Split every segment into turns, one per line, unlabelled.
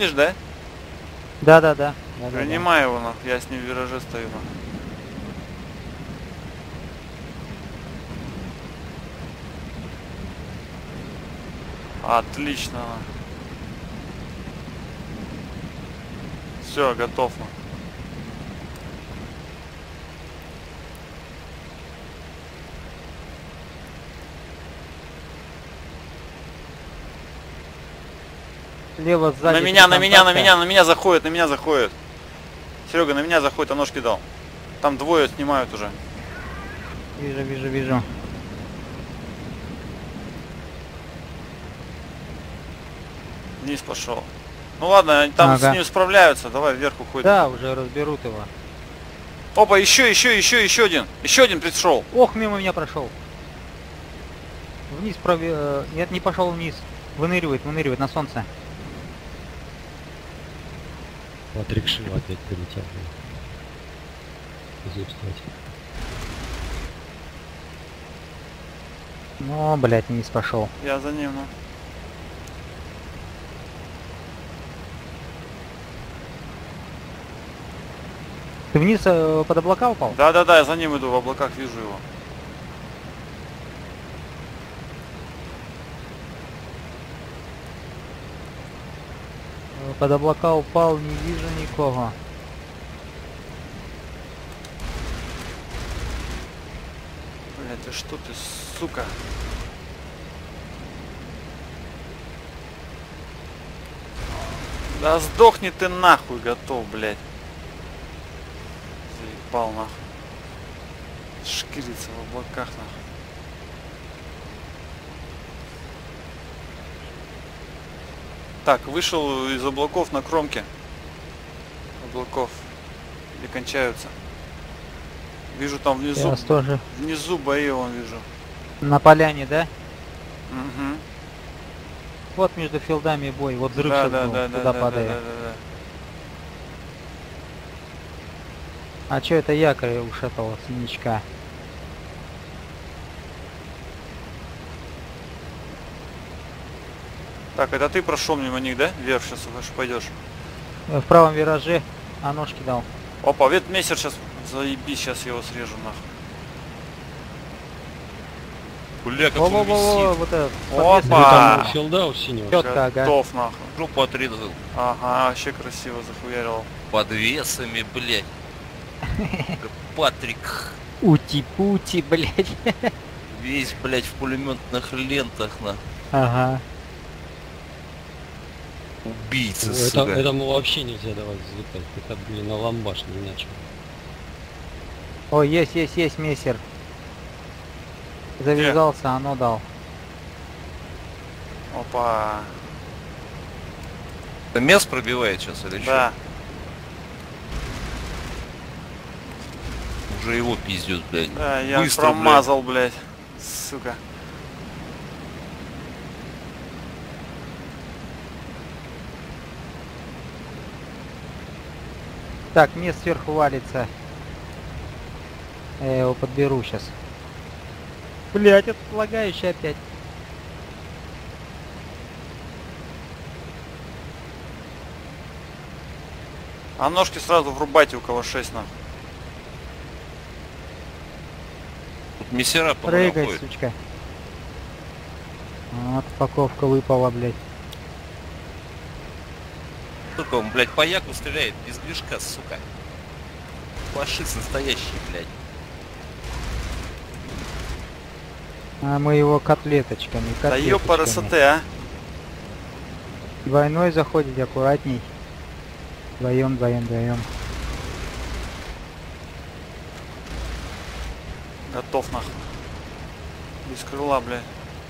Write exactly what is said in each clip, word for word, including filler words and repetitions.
видишь, да?
Да, да, да.
Принимай его, нахуй, я с ним в вираже стою, нахуй. Отлично. Все, готов.
Слева, сзади.
На меня, на меня, на меня, на меня заходит, на меня заходит. Серега, на меня заходит, а ножки дал. Там двое снимают уже.
Вижу, вижу, вижу.
Вниз пошел. Ну ладно, там
ага.
с ним справляются. Давай вверх уходим.
Да, уже разберут его.
Опа, еще, еще, еще, еще один. Еще один пришел.
Ох, мимо меня прошел. Вниз прове... Нет, не пошел вниз. Выныривает, выныривает на солнце.
Патрик Шива опять прилетел.
Ну, блядь, вниз пошел.
Я за ним, ну.
Ты вниз э, под облака упал?
Да, да, да, я за ним иду, в облаках вижу его.
Под облака упал, не вижу никого.
Блять, ты что ты, сука? Да сдохни ты нахуй, готов, блять. Заебал нахуй. Шкирится в облаках нахуй. Так, вышел из облаков на кромке. Облаков. И кончаются. Вижу там внизу.
Я тоже.
Внизу бои вон вижу.
На поляне, да?
Угу.
Вот между филдами бой. Вот взрыв
Да,
сейчас
да,
был,
да,
туда
да, да,
падает.
да, да, да.
А чё это якорь уж этого синячка?
Так, это ты прошел мимо них, да? Вверх сейчас пойдешь.
В правом вираже, а ножки дал.
Опа, ветмейстер сейчас, заебись, сейчас я его срежу нахуй.
Бля, как
Во,
он
во, во, во,
висит.
вот этот.
Опа!
Филда у синего.
Чётко, ага.
Готов нахуй.
Жопу отрезал.
Ага, вообще красиво захуярил.
Подвесами, блядь. Как Патрик.
Ути-пути, блядь.
Весь, блядь, в пулеметных лентах, на.
Ага.
Убийца,
Это,
сука.
этому вообще нельзя давать взлетать. Это, блин, на ламбаш не иначе.
О, есть, есть, есть мессер. Завязался, оно дал.
Опа.
Это мясо пробивает сейчас или
Да.
что? Уже его пиздят, блядь.
Да, я
Быстро,
промазал, блядь. Сука.
Так, мне сверху валится. Я его подберу сейчас. Блять, это лагающий опять.
А ножки сразу врубайте, у кого шесть нахуй.
Тут мессера по
Прыгай,
ходит.
сучка. Вот, упаковка выпала, блядь.
Сука, он, блядь, по яку стреляет без движка, сука. Фашист настоящий, блядь.
А мы его котлеточками,
Да
котлеточками.
ёпарасоте, а.
Двойной заходит, аккуратней. Вдвоем, вдвоем, вдвоем.
Готов нахуй. Без крыла, блядь.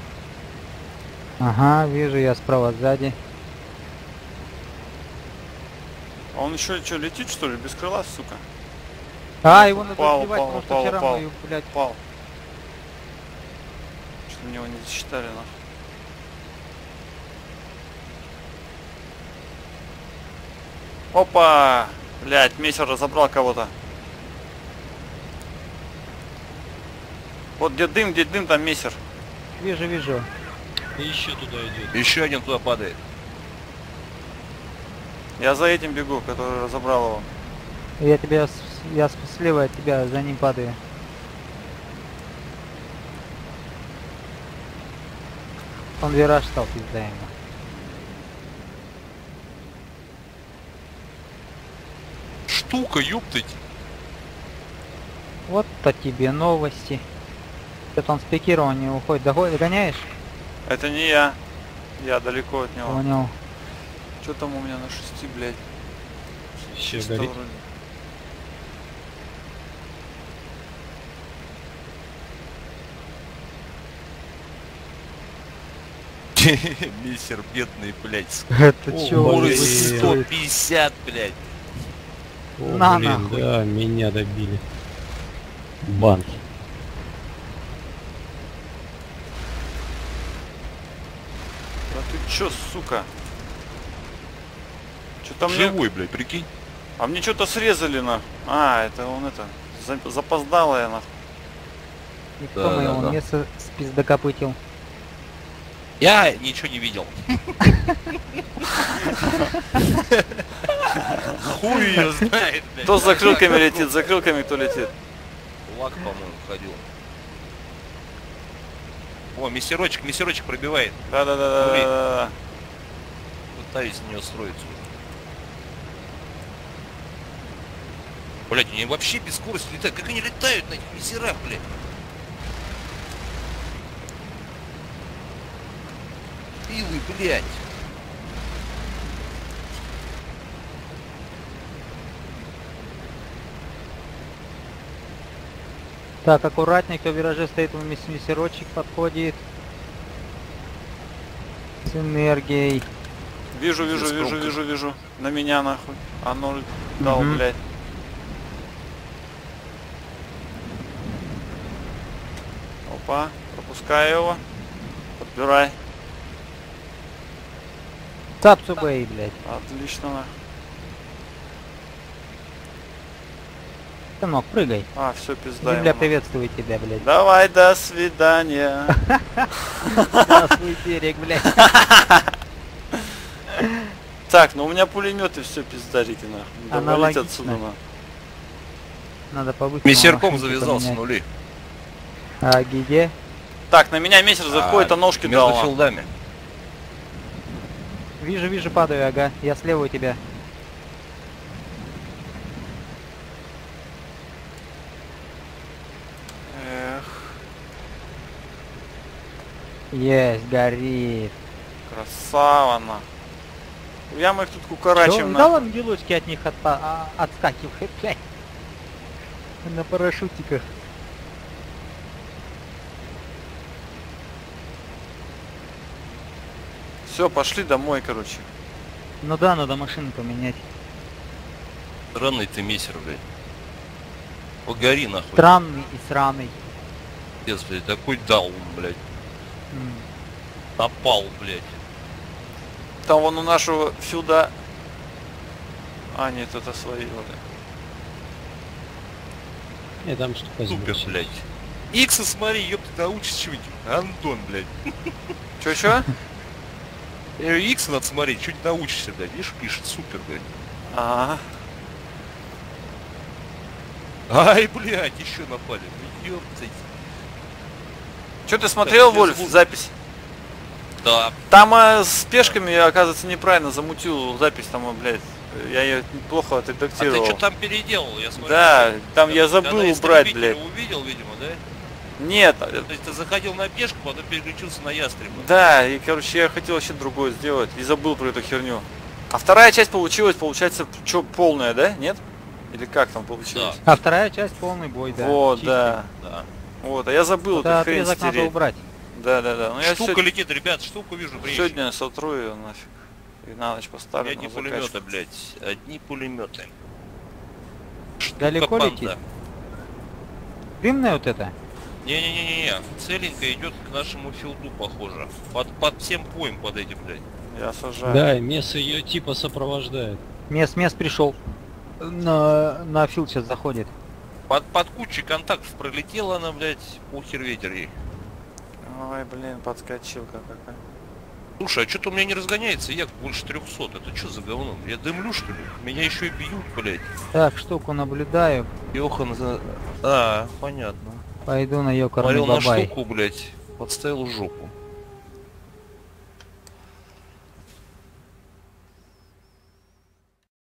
Ага, вижу я справа сзади.
А он еще что, летит что ли? Без крыла, сука?
А, его надо
Упал,
сбивать,
упал,
потому что
упал,
вчера
упал.
мы, блядь,
Упал. Что мне его не засчитали нахуй. Опа! Блядь, мессер разобрал кого-то. Вот где дым, где дым, там мессер.
вижу, вижу.
И еще туда идет.
Еще один туда падает.
Я за этим бегу, который разобрал его.
Я тебя, с- я с- слева от тебя за ним падаю. Он вираж стал, пизда ему.
Штука, ёптать.
Вот-то тебе новости. Это он с пикирования уходит. Догон- Догоняешь?
Это не я. Я далеко от него.
Понял.
Что там у меня на шести, блядь?
Еще
Чисто
горит.
вроде.
Миссер бедный, блядь.
Это
О,
чё?
блин.
вы
сто
стоит?
пятьдесят, блядь.
О,
На
блин,
нахуй.
да, меня добили. Банки.
Да ты чё, сука? Что-то мне...
Живой, блядь, прикинь.
А мне что-то срезали, на. А, это он это... за- Запоздалая, нахуй.
И кто
Да,
моего
да, да.
места спиздокопытил?
Я ничего не видел. Хуй ее знает, блядь.
Кто с закрылками летит, с закрылками кто летит.
Лак, по-моему, ходил. О, мессерочек, мессерочек пробивает.
Да-да-да-да-да.
Пытаюсь на нее строиться. Блять, они вообще без скорости летают. Как они летают на этих мессерах, блядь? Пилы, блядь.
Так, аккуратнее, кто в вираже стоит, у мисс мессерочек подходит. С энергией.
Вижу, вижу,
Без
вижу,
пробки.
вижу, вижу. На меня, нахуй. А ноль дал,
Мгм.
блядь. Опа, пропускаю его. Подбирай.
Тапсубей, блядь.
Отлично, нахуй.
Сынок, прыгай.
А, все, пизда
Земля
ему, нахуй.
приветствует тебя, блядь.
Давай, до свидания.
Здравствуй, берег, блядь.
Так, ну у меня пулеметы, все, пиздарики, нахуй. Да валить
Аналогично.
отсюда, нахуй.
Надо побыть.
Мессерком завязался, нули.
А где?
Так, на меня месяц заходит, а ножки
между
дал. нахуй.
филдами.
Вижу, вижу, падаю, ага. Я слева у тебя.
Эх,
Есть, горит.
красава, нахуй. Я мы их тут
Чё?
кукарачим,
Да
нахуй.
ангелочки от них отпа- а- отскакивают, блядь. На парашютиках.
Все, пошли домой, короче.
Ну да, надо машину поменять.
Странный ты мессер, блядь. Погори, нахуй.
Странный и сраный.
Пиздец, блядь, такой даун, блядь.
М.
Напал, блядь.
Там вон у нашего филда... А, нет, это свои. ладно.
Не, там штука
Супер,
сбросила.
блядь. Икса, смотри, ёпта, научишь чего-нибудь. Антон, блядь.
Чё-чё?
Я говорю, Икса надо смотреть, чуть научишься, блядь. Видишь, пишет, супер, блядь.
Ага.
Ай, блядь, еще напали. Ну, ёптать.
Чё ты смотрел,
Так, я
Вольф,
звук-
запись?
Да,
Там э, с пешками я, оказывается, неправильно замутил запись, там, э, блядь. Я ее плохо
а ты
отредактировал.
что там переделал? Я смотрю,
Да,
что-
там я
когда
забыл
из
убрать,
истребителя
блядь.
увидел, видимо, да?
Нет, э,
То есть ты заходил на пешку, потом переключился на ястреба.
да, и, короче, я хотел вообще другое сделать и забыл про эту херню. А вторая часть получилась, получается, что, полная, да? Нет? Или как там получилось?
А вторая часть полный бой, да.
Вот,
чистый.
да.
Да.
Вот, а я забыл
Вот
эту хрень
отрезок надо
стереть.
убрать.
Да, да, да. Ну я
Штука
сё-
летит, ребят, штуку вижу, блядь.
сегодня сотру ее нафиг. И на ночь поставлю.
Одни
на
пулеметы,
закачку.
блядь. Одни пулеметы. Штука
Далеко
панда.
летит? Дымная вот это?
Не-не-не-не, целенько идет к нашему филду, похоже. Под, под всем поем под этим, блядь.
Я сажаю.
Да, Месс ее типа сопровождает.
Мест, мест пришел. На, на фил сейчас заходит.
Под, под кучей контактов пролетела она, блядь, похер ветер ей.
Ой, блин, подскочил как какая.
Слушай, а что-то у меня не разгоняется, як больше трехсот. Это что за говно? Я дымлю, что ли? Меня еще и бьют, блядь.
Так, штуку наблюдаю.
Йохан за... А, понятно.
Пойду на ёкарный
Смотрел на
бабай.
штуку, блядь. Подставил жопу.